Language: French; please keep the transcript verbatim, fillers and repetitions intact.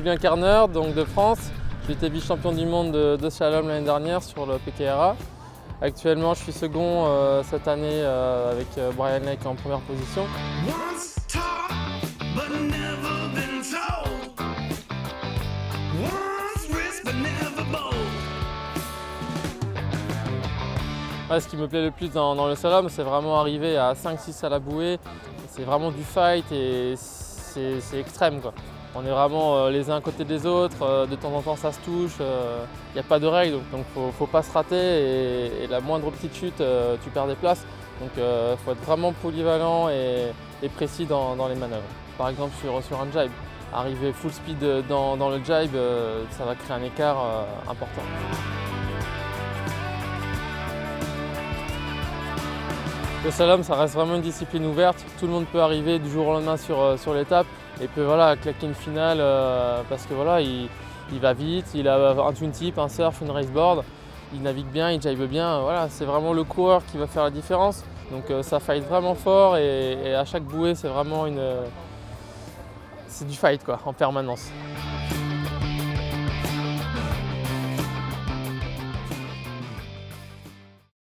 Julien Carner, donc de France. J'étais vice-champion du monde de, de slalom l'année dernière sur le P K R A. Actuellement, je suis second euh, cette année euh, avec euh, Brian Lake en première position. Ouais, ce qui me plaît le plus dans, dans le slalom, c'est vraiment arriver à cinq six à la bouée. C'est vraiment du fight et c'est extrême, quoi. On est vraiment euh, les uns à côté des autres, euh, de temps en temps ça se touche, il euh, n'y a pas de règles, donc il ne faut, faut pas se rater et, et la moindre petite chute, euh, tu perds des places. Donc il euh, faut être vraiment polyvalent et, et précis dans, dans les manœuvres. Par exemple sur, sur un jibe, arriver full speed dans, dans le jibe, euh, ça va créer un écart euh, important. Le slalom, ça reste vraiment une discipline ouverte. Tout le monde peut arriver du jour au lendemain sur, sur l'étape et peut voilà, claquer une finale euh, parce que voilà, il, il va vite, il a un twin tip, un surf, une raceboard, il navigue bien, il jibe bien. Voilà, c'est vraiment le coureur qui va faire la différence. Donc euh, ça fight vraiment fort et, et à chaque bouée, c'est vraiment une, c'est du fight quoi, en permanence.